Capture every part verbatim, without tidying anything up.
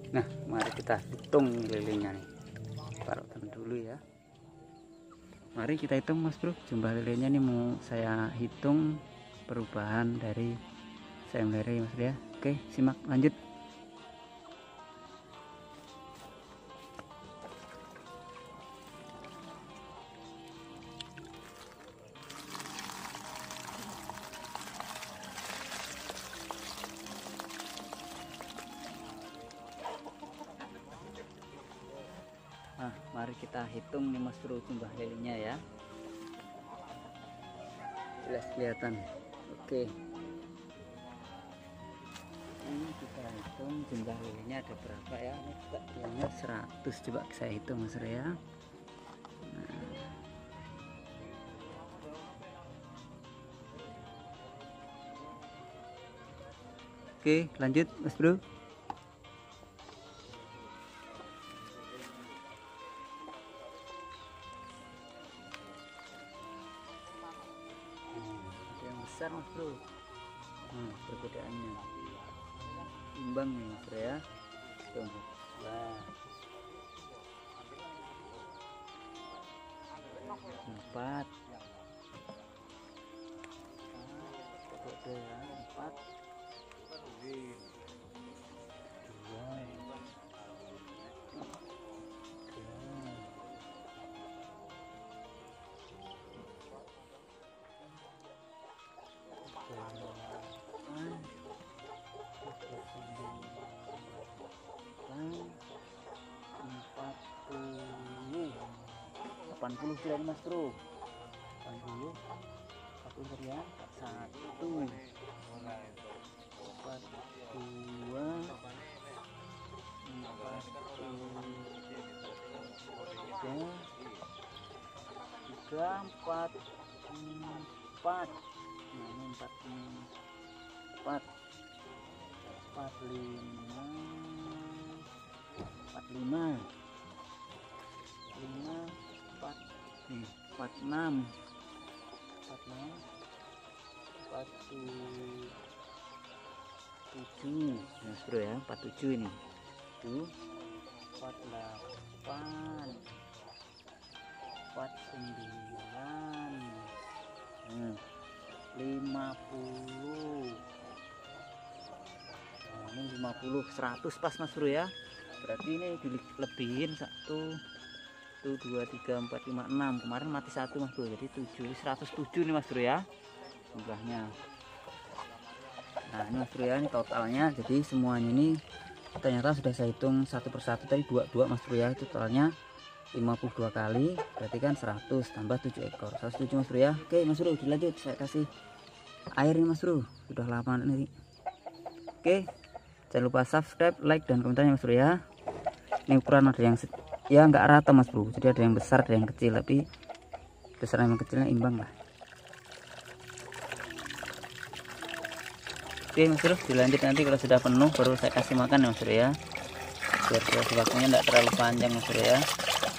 Nah, mari kita hitung lelenya nih. Taruh dulu ya. Mari kita hitung Mas Bro, jumlah lelenya nih mau saya hitung perubahan dari sayap lele Mas Bro ya. Oke, simak lanjut. Nah, mari kita hitung nih Mas Bro jumlah lelenya ya. Jelas kelihatan. Oke. Ini kita hitung jumlah lelenya ada berapa ya. Ini juga bilangnya seratus, coba saya hitung Mas Bro ya. Nah. Oke, lanjut Mas Bro. Besar Mas Bro. Nah, perbedaannya imbang nih Mas Bro ya. Tuh. Wah. Empat. Oke ya, empat. delapan puluh kilo Mas Bro. delapan puluh satu ya, satu empat dua empat tiga tiga empat empat empat empat empat lima empat lima lima empat empat enam empat enam empat tujuh Mas Bro ya, empat tujuh ini tuh empat delapan empat sembilan lima puluh. Nah, ini lima puluh seratus pas Mas Bro ya. Berarti ini dilebihin satu dua tiga empat lima enam, kemarin mati satu Mas Bro, jadi tujuh, seratus tujuh nih Mas Bro ya jumlahnya. Nah ini Mas Bro ya, ini totalnya, jadi semuanya ini ternyata sudah saya hitung satu persatu tadi dua dua Mas Bro ya, itu totalnya lima puluh dua kali, berarti kan seratus tambah tujuh ekor, seratus tujuh Mas Bro ya. Oke Mas Bro, dilanjut, saya kasih air nih Mas Bro, sudah lama nih. Oke, jangan lupa subscribe, like dan komentarnya Mas Bro ya. Ini ukuran ada yang ya nggak rata Mas Bro, jadi ada yang besar ada yang kecil, tapi besar yang kecilnya imbang lah. Oke Mas Bro, dilanjut nanti kalau sudah penuh baru saya kasih makan ya Mas Bro ya, biar durasi waktunya tidak terlalu panjang Mas Bro ya.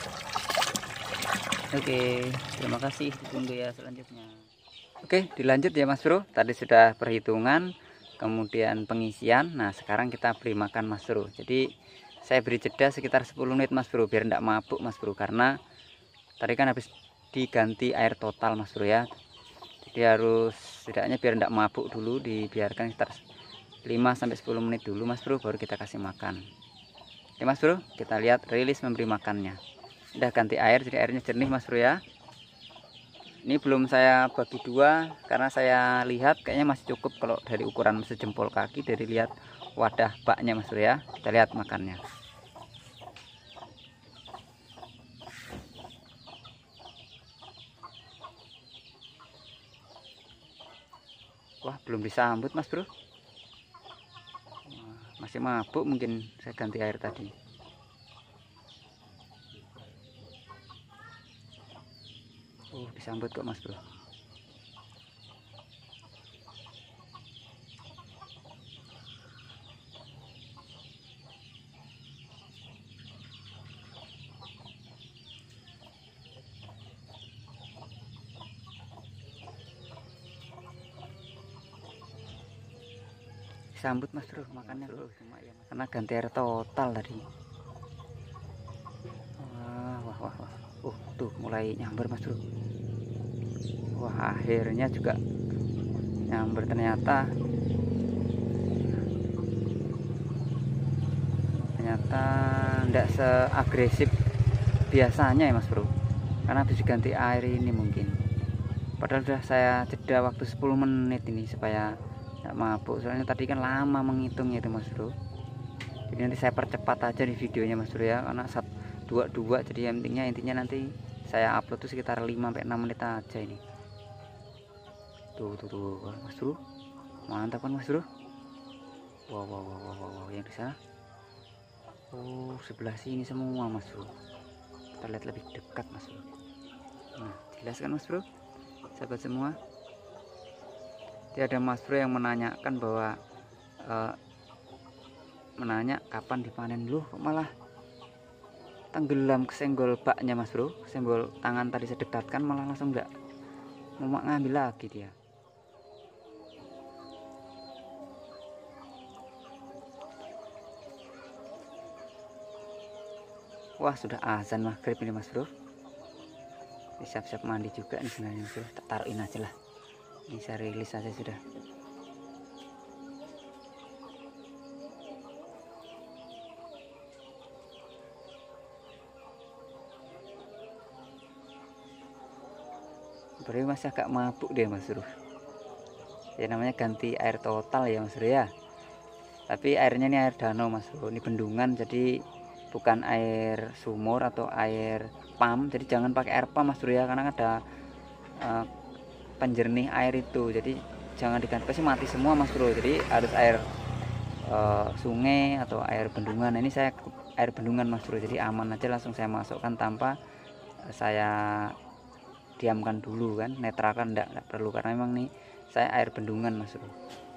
Oke, terima kasih, ditunggu ya selanjutnya. Oke, dilanjut ya Mas Bro, tadi sudah perhitungan kemudian pengisian. Nah sekarang kita beri makan Mas Bro, jadi saya beri jeda sekitar sepuluh menit Mas Bro, biar tidak mabuk Mas Bro, karena tadi kan habis diganti air total Mas Bro ya, jadi harus setidaknya biar tidak mabuk dulu, dibiarkan sekitar lima sampai sepuluh menit dulu Mas Bro, baru kita kasih makan. Oke Mas Bro, kita lihat rilis memberi makannya, udah ganti air jadi airnya jernih Mas Bro ya. Ini belum saya bagi dua karena saya lihat kayaknya masih cukup kalau dari ukuran sejempol kaki, dari lihat wadah baknya Mas Bro ya. Kita lihat makannya. Wah, belum disambut Mas Bro, masih mabuk, mungkin saya ganti air tadi. Oh, disambut kok Mas Bro. disambut Mas Bro makannya bro, karena ganti air total tadi. Wah wah wah, wah. Uh tuh mulai nyamber Mas Bro. Wah akhirnya juga nyamber ternyata. Ternyata tidak seagresif biasanya ya Mas Bro, karena habis diganti air ini mungkin. Padahal sudah saya jeda waktu sepuluh menit ini supaya tidak mabuk, soalnya tadi kan lama menghitungnya itu Mas Bro. Jadi nanti saya percepat aja di videonya Mas Bro ya, karena satu dua dua, jadi intinya intinya nanti saya upload tuh sekitar lima sampai enam menit aja ini. Tuh tuh tuh Mas Bro, mantap kan Mas Bro. Wow wow wow wow, wow. Yang di sana, oh sebelah sini semua Mas Bro. Kita lihat lebih dekat Mas Bro. Nah jelas kan Mas Bro, sahabat semua. Jadi ada Mas Bro yang menanyakan bahwa uh, menanya kapan dipanen, loh kok malah tenggelam kesenggol baknya Mas Bro. Senggol tangan tadi saya dekatkan malah langsung enggak mau ngambil lagi dia. Wah sudah azan maghrib ini Mas Bro. Siap-siap mandi juga nih sebenarnya Mas Bro. Tak taruhin aja lah. Ini saya rilis aja sudah. Berarti masih agak mabuk deh Mas Bro. Ya namanya ganti air total ya Mas Bro ya. Tapi airnya ini air danau Mas Bro. Ini bendungan, jadi bukan air sumur atau air pam. Jadi jangan pakai air pam Mas Bro ya, karena ada uh, penjernih air itu. Jadi jangan diganti, pasti mati semua Mas Bro. Jadi harus air uh, sungai atau air bendungan. Nah, ini saya air bendungan Mas Bro. Jadi aman aja, langsung saya masukkan tanpa uh, saya diamkan dulu kan, netralkan enggak, enggak perlu, karena memang nih saya air bendungan Mas Bro.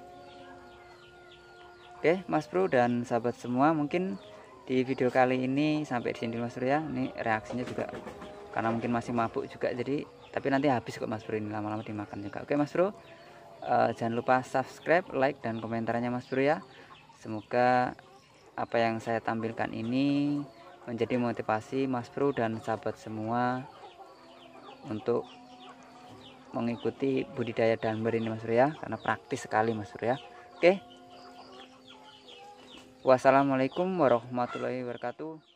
Oke Mas Bro dan sahabat semua, mungkin di video kali ini sampai di sini Mas Bro ya. Ini reaksinya juga karena mungkin masih mabuk juga, jadi tapi nanti habis kok Mas Bro, ini lama-lama dimakan juga. Oke Mas Bro, uh, jangan lupa subscribe, like dan komentarnya Mas Bro ya. Semoga apa yang saya tampilkan ini menjadi motivasi Mas Bro dan sahabat semua untuk mengikuti budidaya danber ini Mas Bro ya, karena praktis sekali Mas Bro ya. Oke, wassalamualaikum warahmatullahi wabarakatuh.